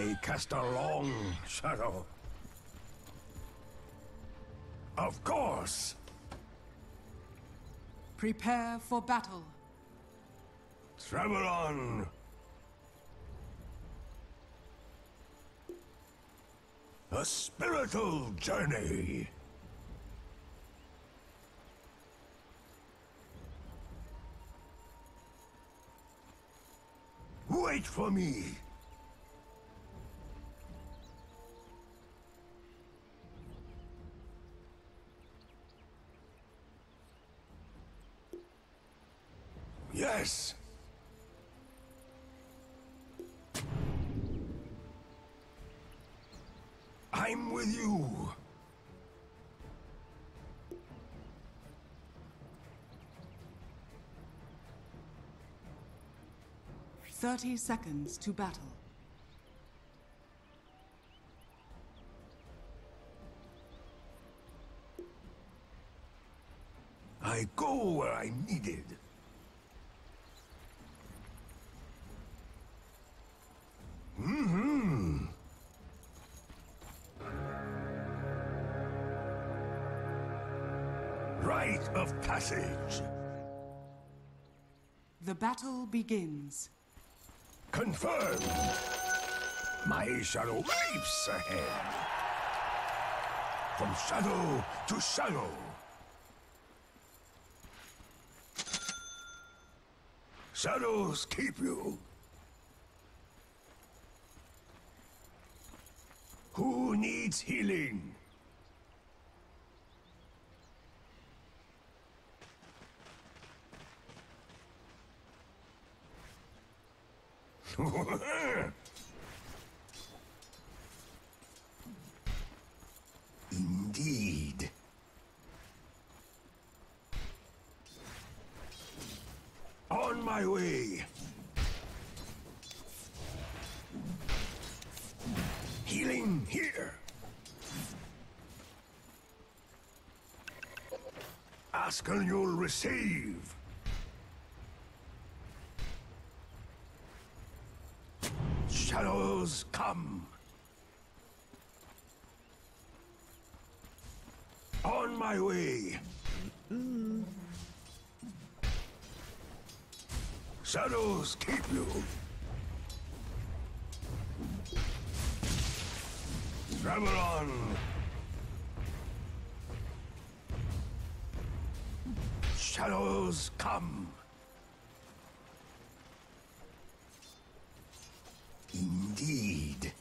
I cast a long shadow. Of course. Prepare for battle. Travel on. A spiritual journey. Wait for me. Yes. I'm with you. 30 seconds to battle. I go where I'm needed. Rite of passage. The battle begins. Confirmed. My shadow leaps ahead. From shadow to shadow. Shadows keep you. Who needs healing? Indeed. On my way. Healing here. Ask and you'll receive. Shadows come. On my way. Shadows keep you. Travel on. Shadows come. Indeed.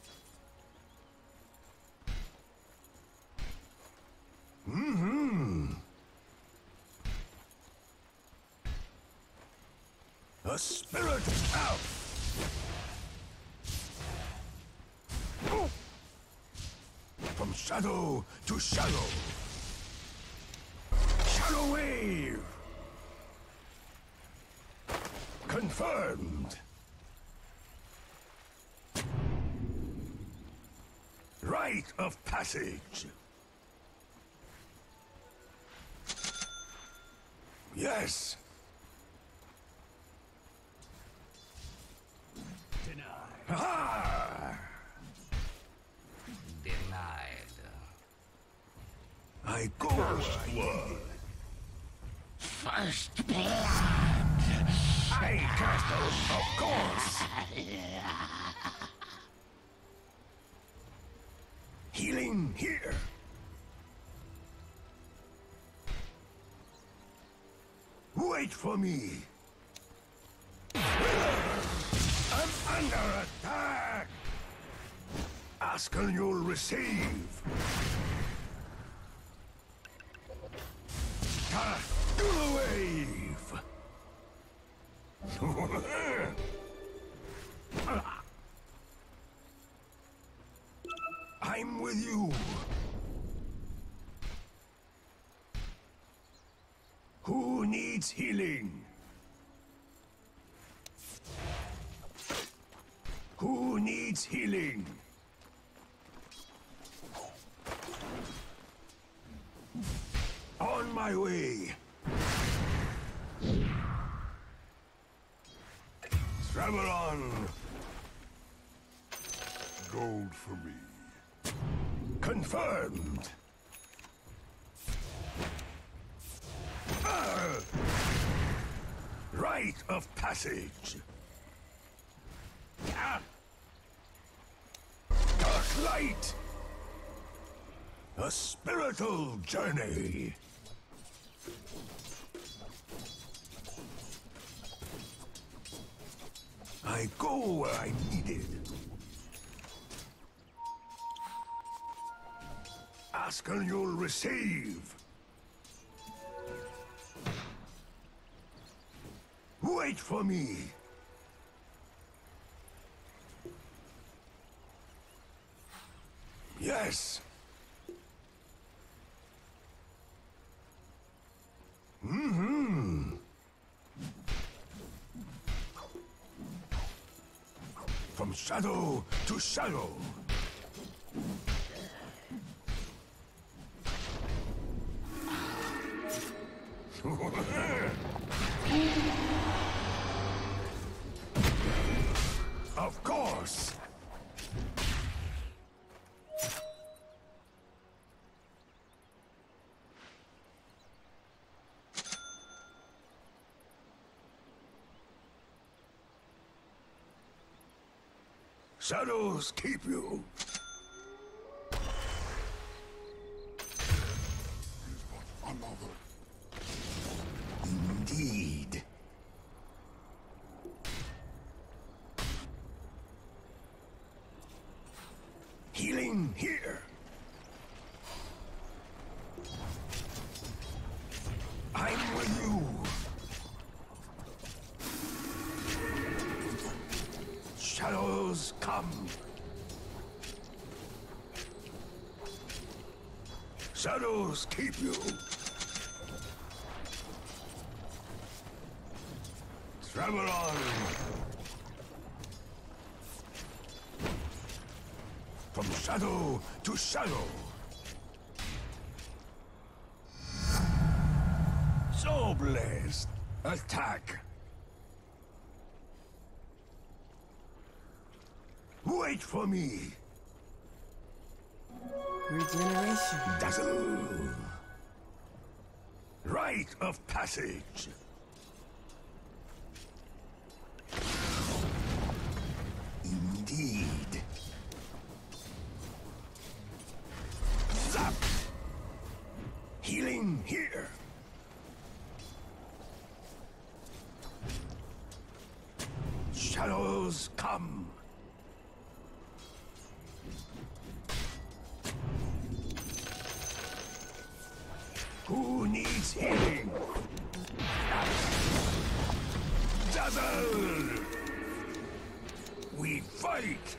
A spirit out. From shadow to shadow. Shadow wave. Confirmed. Rite of passage. Yes. Denied. Ah! Denied. I go. First blood. First blood. I cast out, of course. Healing here. Wait for me. I'm under attack. Ask and you'll receive. Do the wave. I'm with you. Who needs healing? Who needs healing? On my way. Travel on. Go Confirmed. Rite of passage. Dark light. A spiritual journey. I go where I'm needed. Ask and you'll receive. Wait for me. Yes. From shadow to shadow. Of course. Shadows keep you. Indeed. Healing here. I'm with you. Shadows come. Shadows keep you. Travel on. From shadow to shadow. So blessed. Attack. Wait for me. Regeneration. Dazzle. Rite of passage. Indeed. Zap. Healing here. Shadows come. Who needs healing? Dazzle! We fight!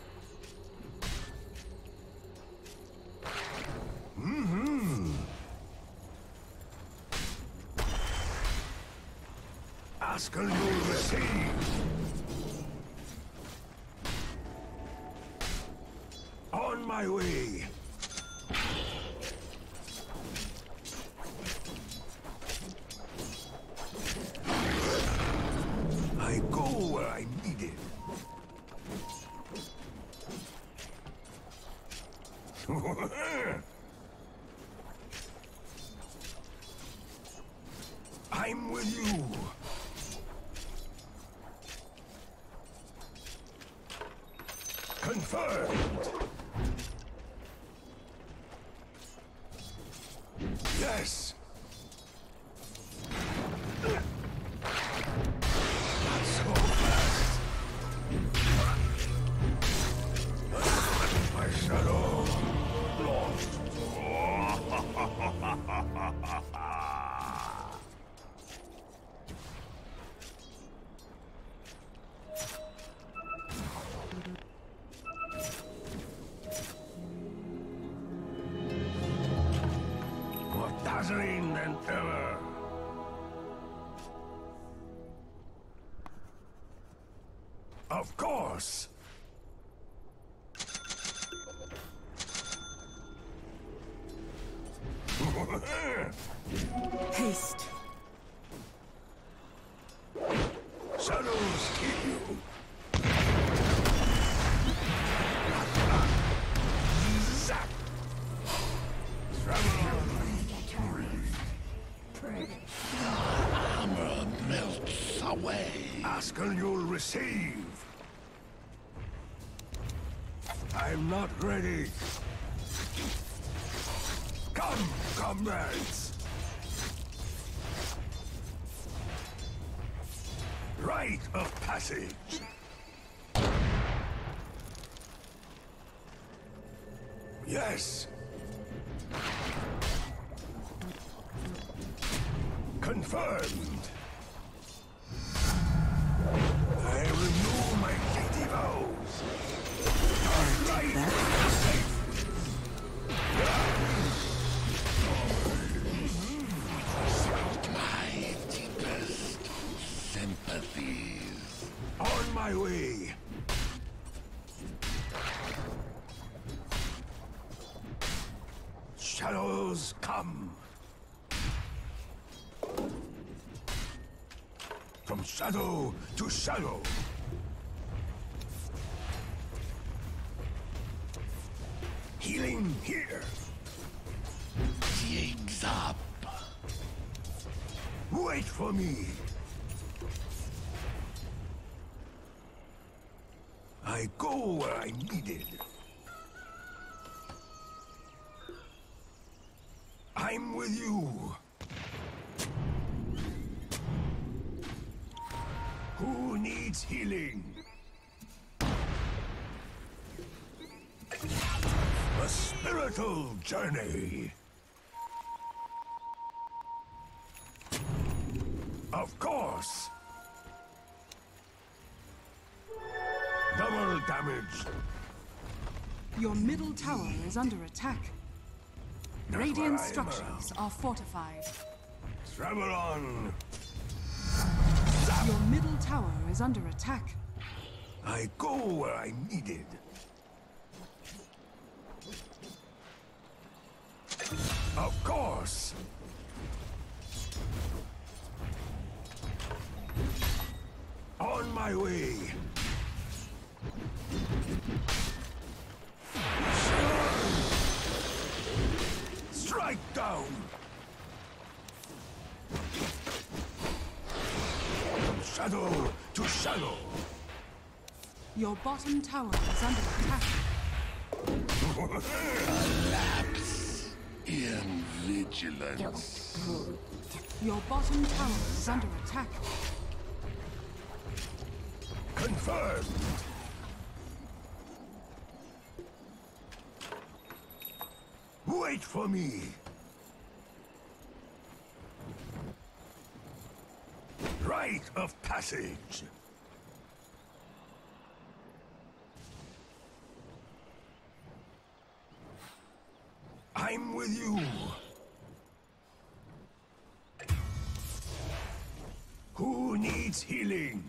Ask and you'll receive. On my way. I go where I'm needed. I'm with you. Confirmed. Yes. Not so fast. My shadow lost. More dazzling than ever. Of course. Haste. Shadows keep you. Zap. Armor melts away. Ask and you'll receive. I'm not ready. Come, comrades. Rite of passage. Yes. Confirmed. I renew my guilty vows. Right. My deepest sympathies. On my way. Shadows come. From shadow to shadow. Healing here. Jigs up. Wait for me. I go where I'm needed. I'm with you. Who needs healing? A spiritual journey. Of course. Double damage. Your middle tower is under attack. Radiant where I am structures are fortified. Travel on. Your middle tower is under attack. I go where I'm needed. Of course. On my way. Strike down. From shadow to shadow. Your bottom tower is under attack. Lapse in vigilance. Your bottom tower is under attack. Confirmed. Wait for me. Rite of passage. I'm with you. Who needs healing?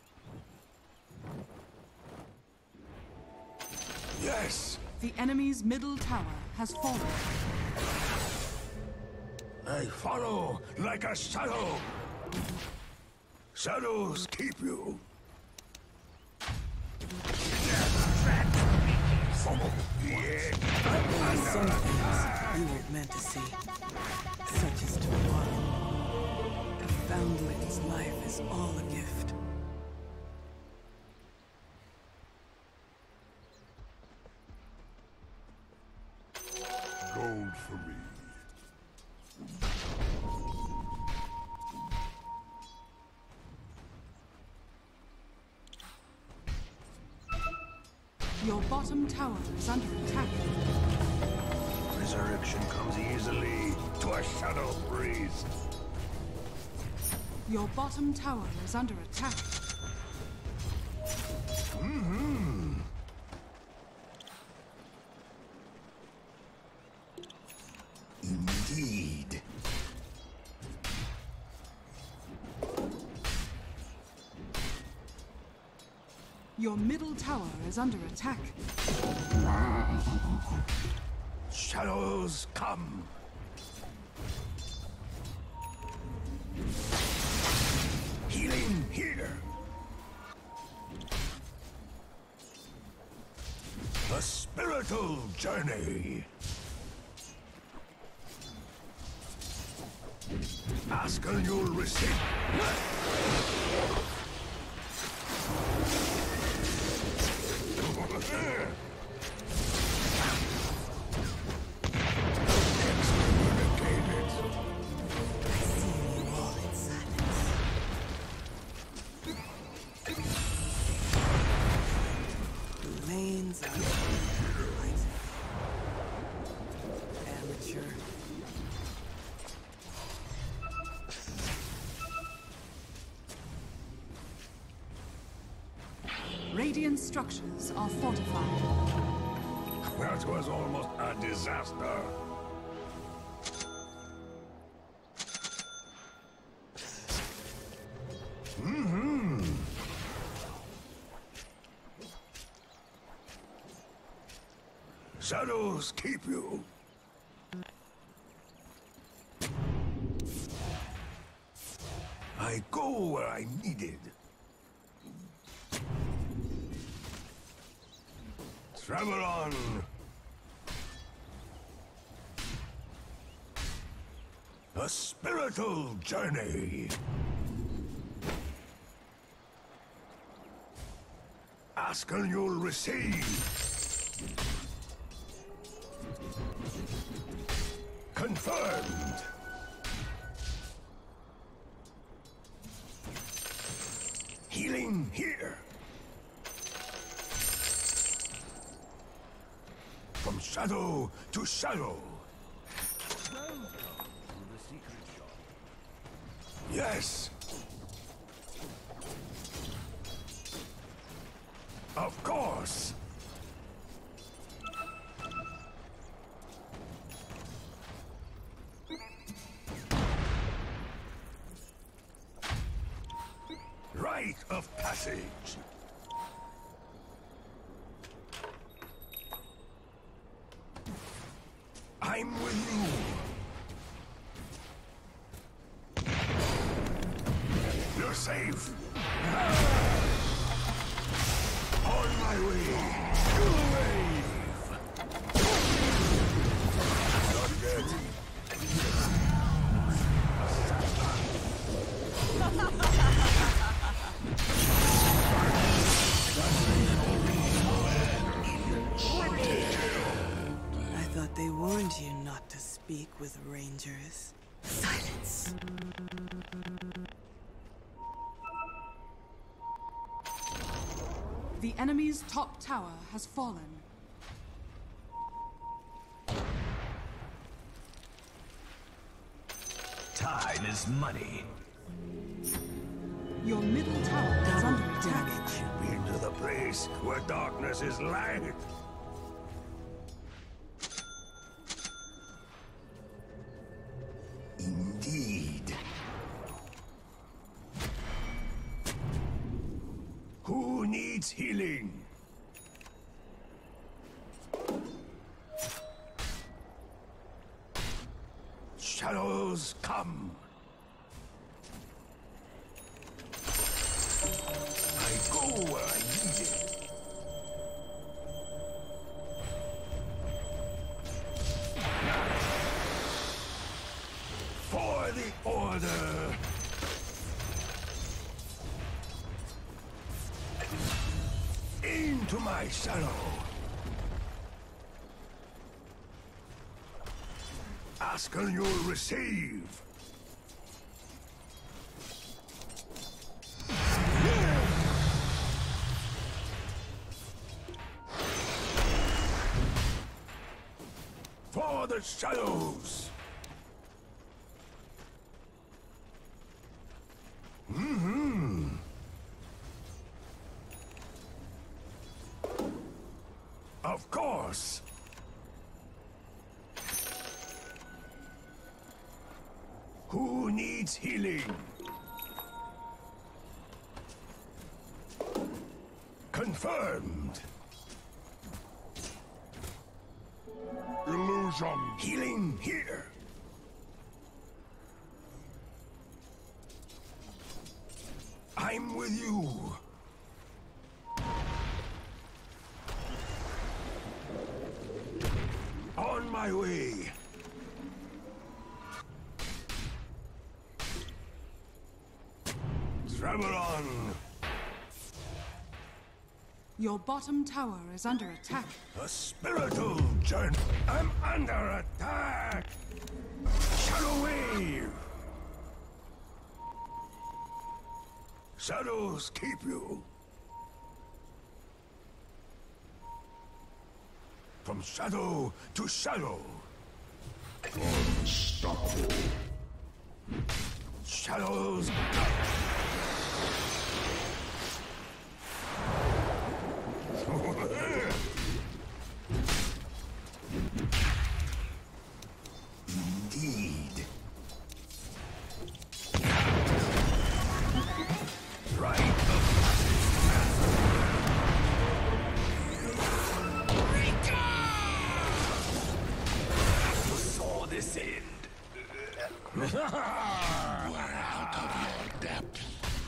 Yes. The enemy's middle tower has fallen. I follow like a shadow. Shadows keep you. Some things you weren't meant to see, such as tomorrow. A foundling's life is all a gift. Gold for me. Your bottom tower is under attack. Resurrection comes easily to a shadow priest. Your bottom tower is under attack. Indeed. Your middle tower is under attack. Shadows come. Healing here. A spiritual journey. Ask and you'll receive. Lanes are amateur. Radiant structures are fortified. That was almost a disaster. Shadows keep you. I go where I'm needed. Travel on. A spiritual journey. Ask and you'll receive. Confirmed. Healing here. From shadow to shadow. Yes. Of course. Rite of passage. I'm with you. You're safe. On my way. You wave. Not yet. I thought they warned you not to speak with rangers. Silence. The enemy's top tower has fallen. Time is money. Your middle tower is under attack. Damage. Been to the place where darkness is light. Indeed. Who needs healing? Shadows come. I go where I need it. For the order. Into my shadow. Ask and you'll receive. For the shadows. Of course. Who needs healing? Confirmed. Illusion. Healing here. I'm with you. On my way. Travel on! Your bottom tower is under attack. A spiritual journey! I'm under attack! Shadow Wave! Shadows keep you! From shadow to shadow! Unstoppable! Shadows! Indeed. Right of You saw this end. We're out of your depth.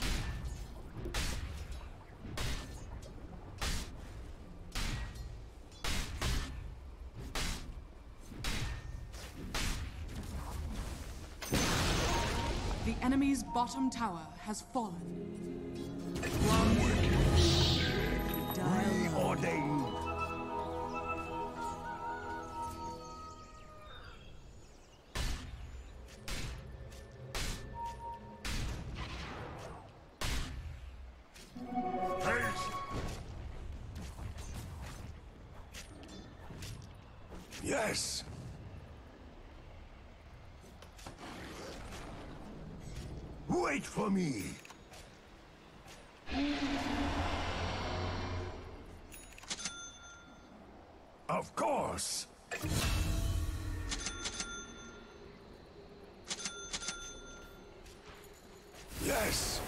The enemy's bottom tower has fallen. Reordained. Yes. Wait for me. Of course. Yes.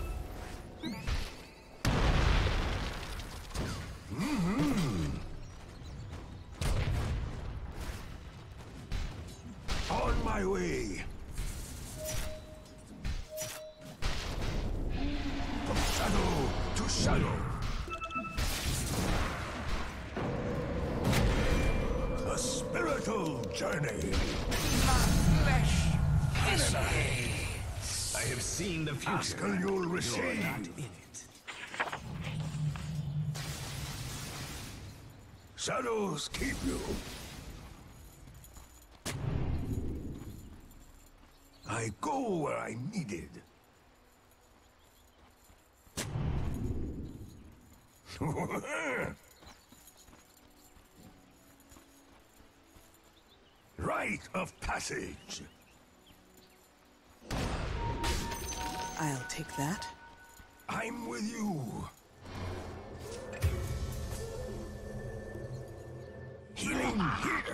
On my way. From shadow to shadow. A spiritual journey. I have seen the future. Ask and you'll You're receive. not in it. Shadows keep you. I go where I'm needed. Rite of passage. I'll take that. I'm with you. Healing here.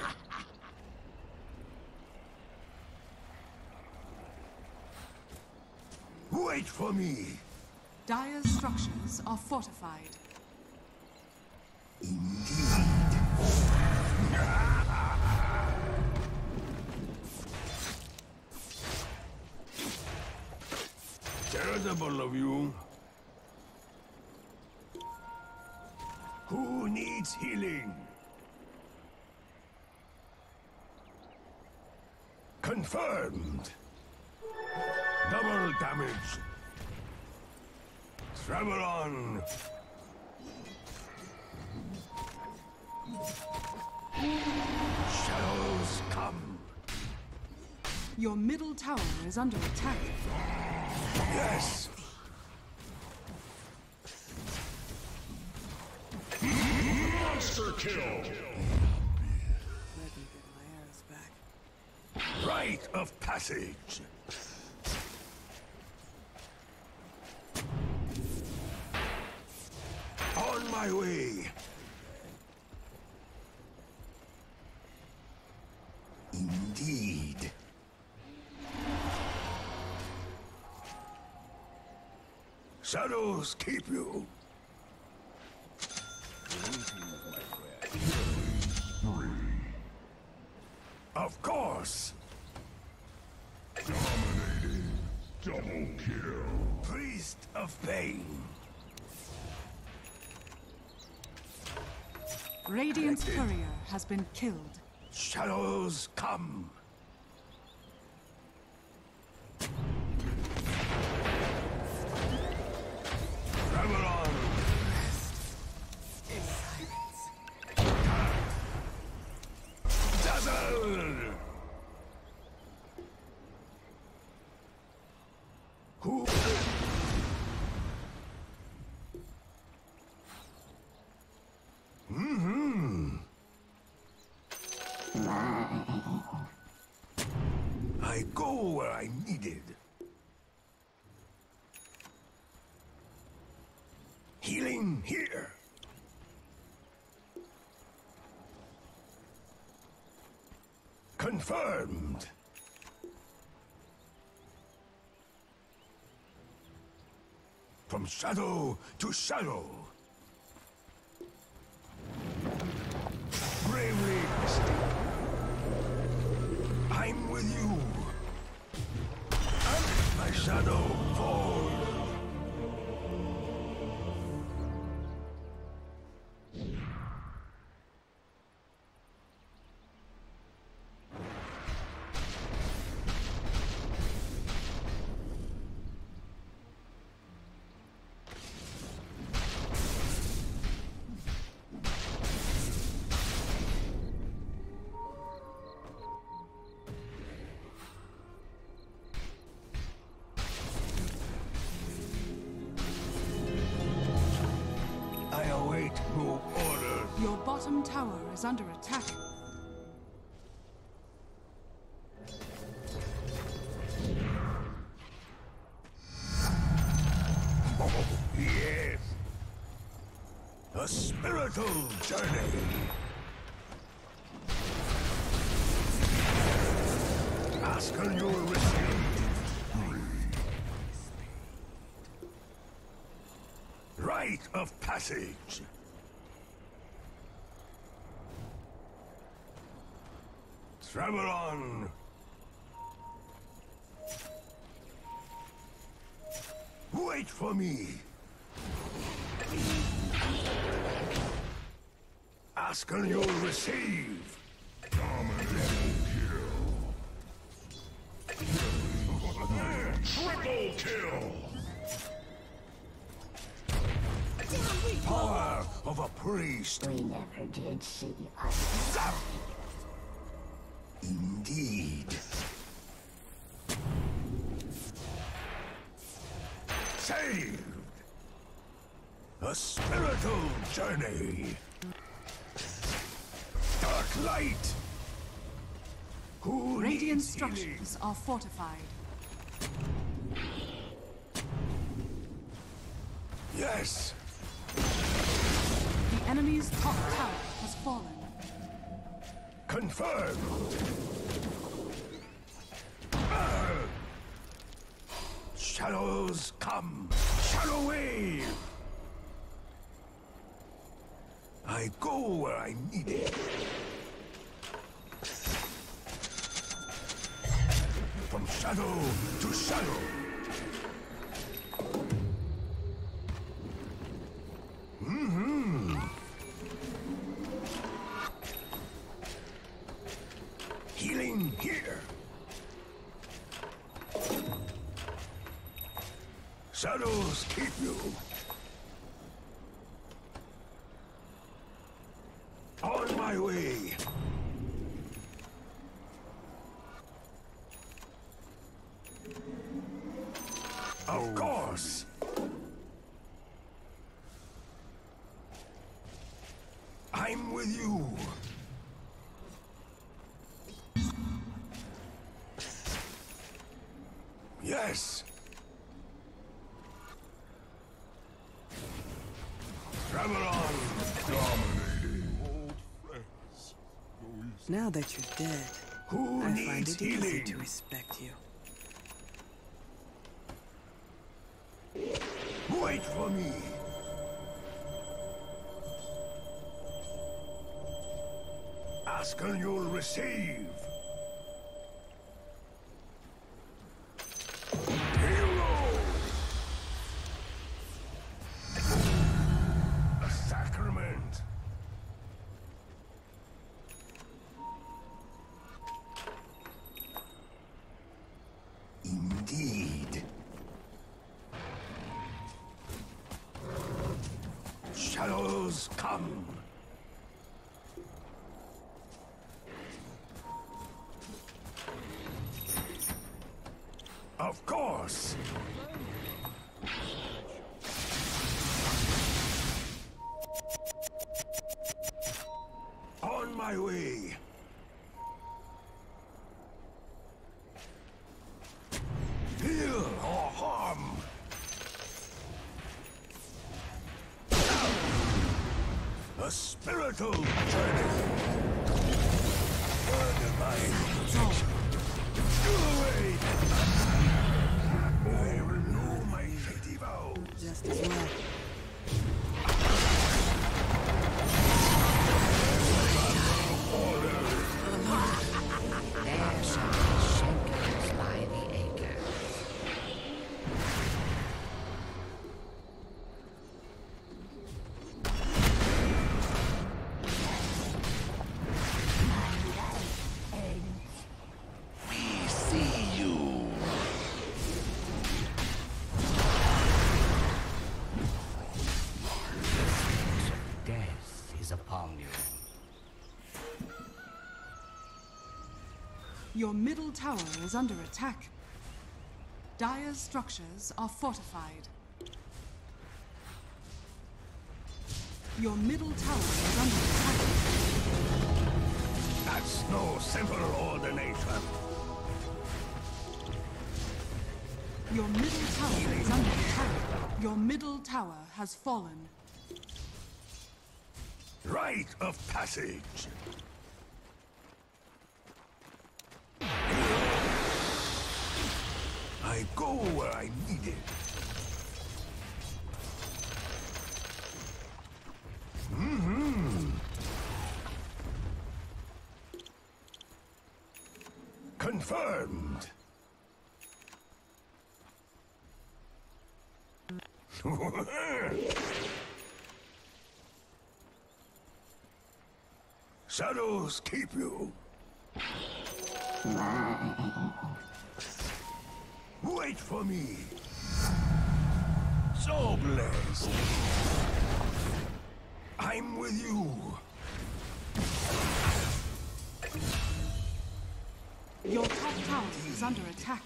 Wait for me. Dire's structures are fortified. Charitable of you. Who needs healing? Confirmed. Double damage. Travel on. Shadows come. Your middle tower is under attack. Yes. Monster kill. Let me get my arrows back. Rite of passage. On my way. Indeed. Shadows keep you. Of course. Dominating. Double kill. Priest of pain. Radiant's courier has been killed. Shadows come. Who? I go where I'm needed. Healing here. Confirmed. From shadow to shadow. Bravely step. I'm with you. And my shadow falls. I await no orders. Your bottom tower is under attack. Oh, yes. A spiritual journey. Ask and you'll receive. Rite of passage. Travel on. Wait for me. Ask and you'll receive. Triple kill! Power of a priest. We never did see us. Zap! Indeed. Saved. A spiritual journey. Dark light. Who Radiant needs healing? structures are fortified. Yes. The enemy's top tower has fallen. Confirmed. Shadows come. Shadow wave. I go where I'm needed. From shadow to shadow. Healing here. Shadows keep you. On my way. Of course. I'm with you. Yes. Travel on. Dominating. Old friends. Now that you're dead, Who I find needs it easy healing? to respect you. Wait for me. Ask and you'll receive. Hero! A sacrament. Indeed. Shadows come. Of course. spiritual journey. Word of my protection. Do away. I renew my treaty vows. Just as well. There shall be shakers by the acre. We see you. Death is upon you. Your middle tower is under attack. Dire's structures are fortified. Your middle tower is under attack. That's no simple ordination. Your middle tower is under attack. Your middle tower has fallen. Rite of passage. I go where I need it. Confirmed. Shadows keep you. Wait for me. So blessed. I'm with you. Your top tower is under attack.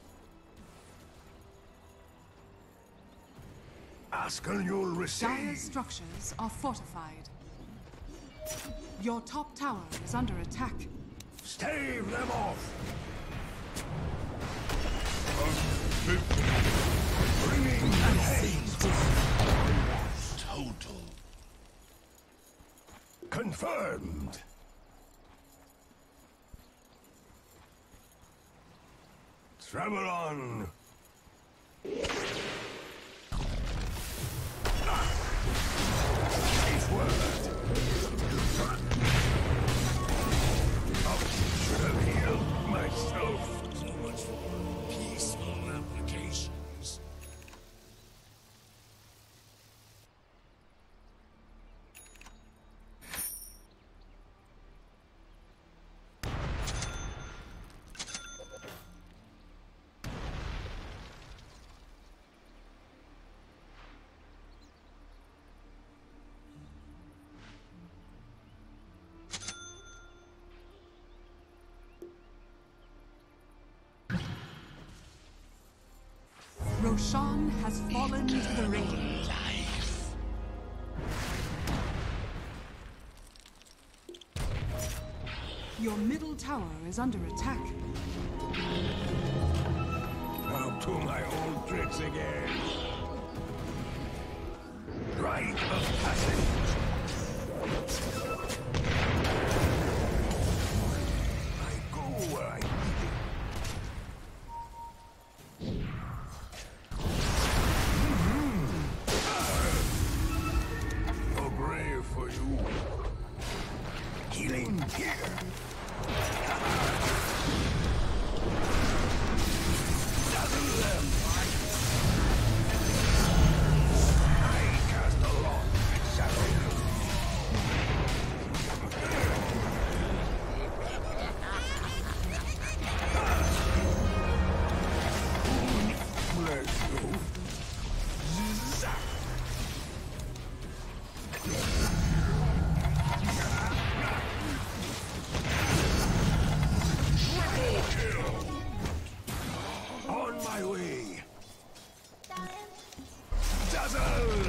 Ask and you'll receive. Dire's structures are fortified. Your top tower is under attack. Stave them off. Bringing the haste. Total. Confirmed. Travel on. Safe word. Should have healed myself. So much for peaceful applications. Roshan has fallen to the rain. Life. Your middle tower is under attack. Up to my old tricks again. Rite of passage. I go where I need it. No grave for you. Healing here. Dazzle them. I cast a long shadow. Bless you. Zap. On my way. Dazzle!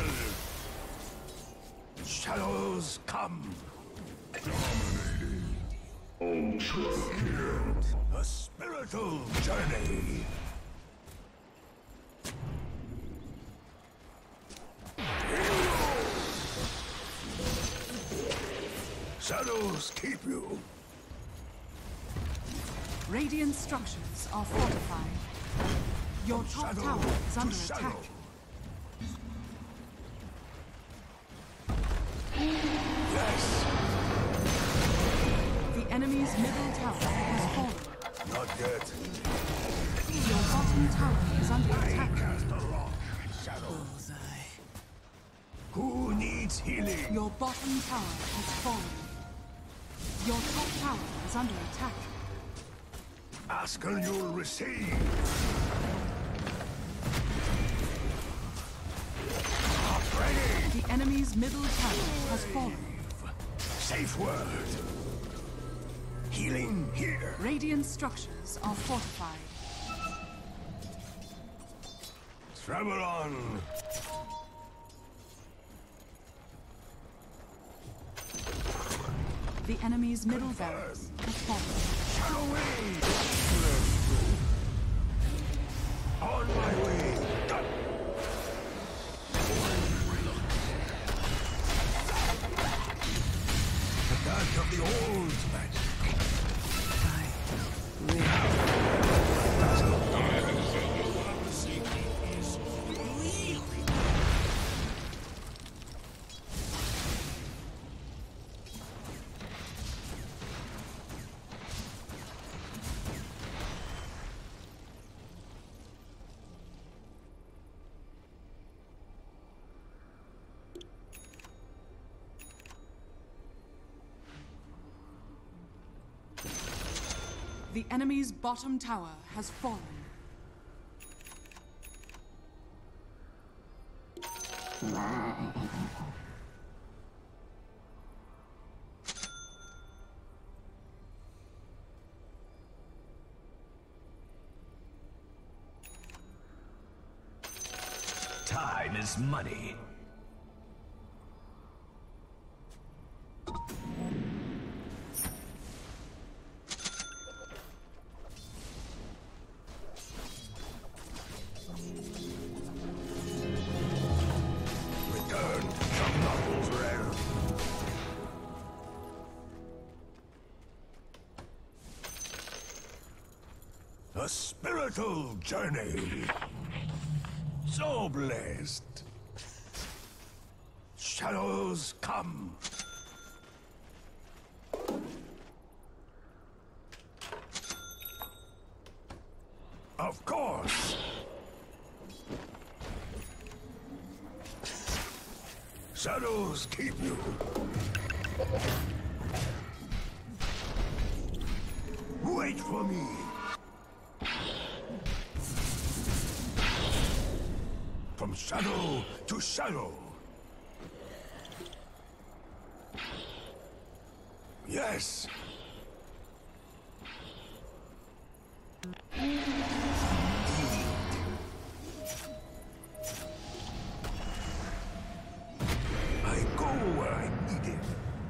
Shadows come. Ultra kill. A spiritual journey. shadows keep you. Radiant structures are fortified. Your top Shadow tower is to under shadow. attack. Yes, The enemy's middle tower has fallen. not yet. Your bottom tower is under I attack. cast a rock. Shadow. Bullseye. Who needs healing? Your bottom tower has fallen. Your top tower is under attack. Ask and you'll receive. Up ready. The enemy's middle tower has fallen. Safe word. Healing here. Radiant structures are fortified. Travel on. The enemy's middle barracks has fallen. Shadow wave. On my way. Done. The dance of the old magic. I live. The enemy's bottom tower has fallen. Time is money. Return from Knuckles' realm. A spiritual journey. So blessed. Shadows come. Of course. Shadows keep you. Wait for me. From shadow to shadow. Yes. I go where I'm needed.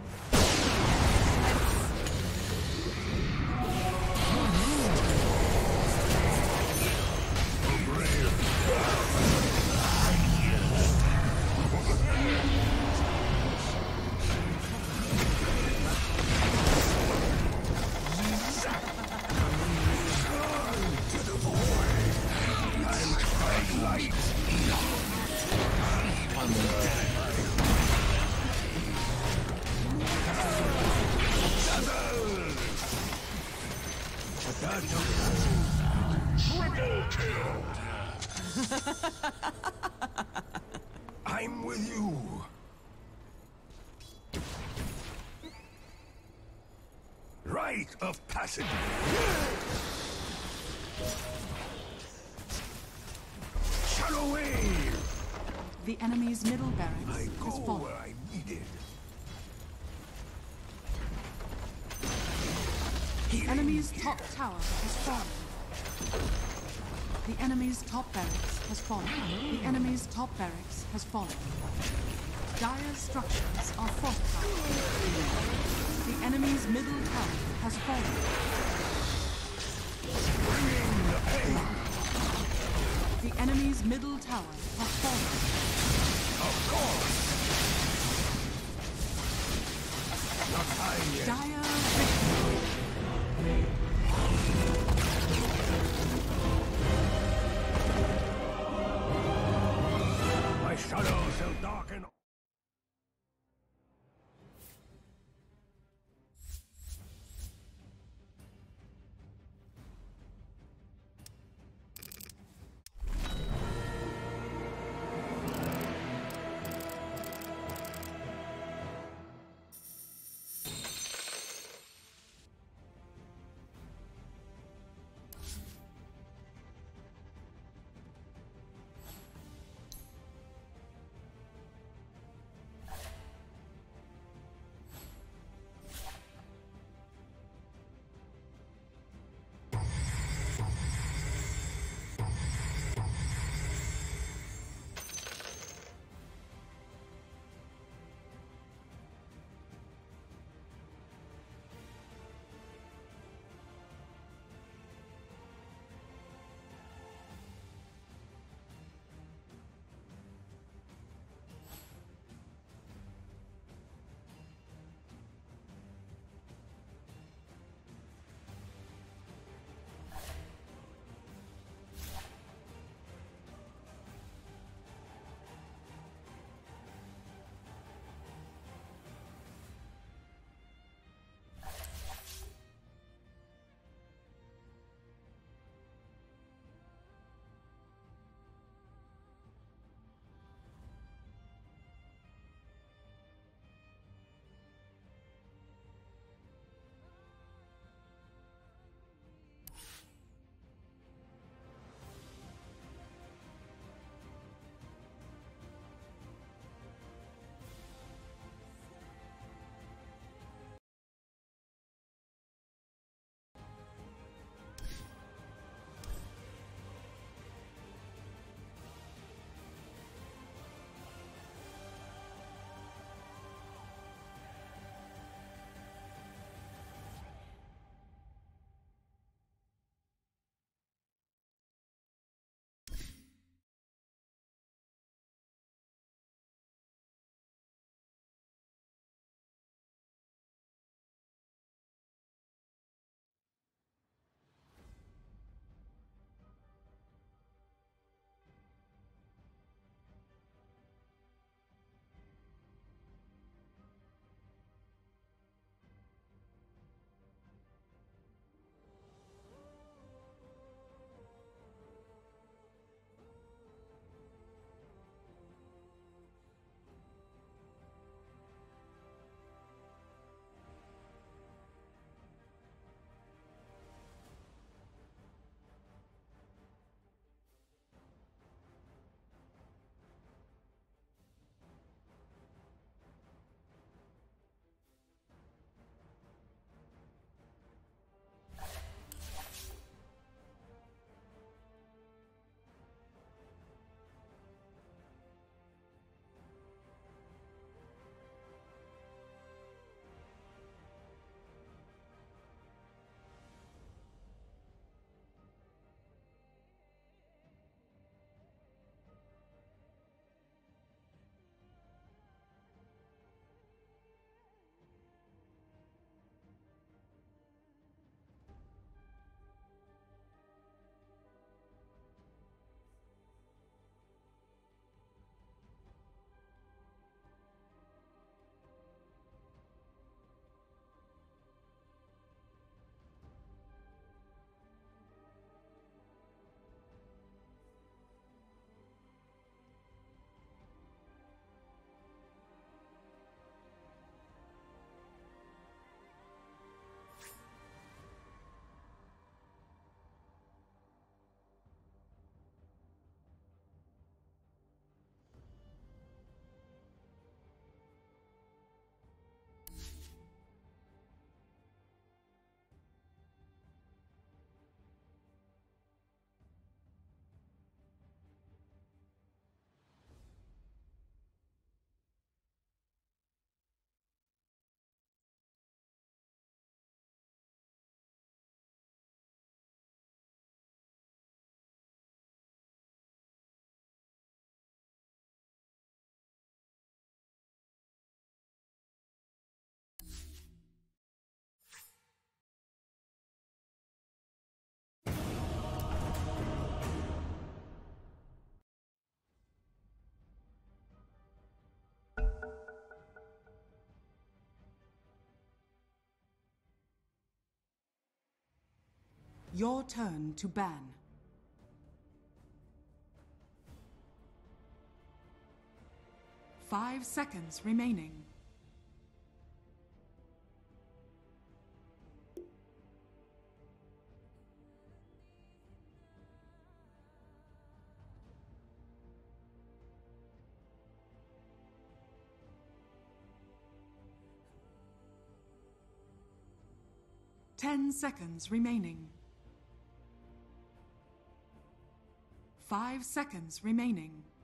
Triple kill! I'm with you. Rite of passage. Shadow wave. The enemy's middle I barracks go has fallen. where I'm needed. The enemy's top tower has fallen. The enemy's top barracks has fallen. The enemy's top barracks has fallen. Dire structures are fortified. The enemy's middle tower has fallen. Bringing the pain. The enemy's middle tower has fallen. Of course. Not I Dire victory. My shadow shall darken. Your turn to ban. Five seconds remaining. Ten seconds remaining. 5 seconds remaining.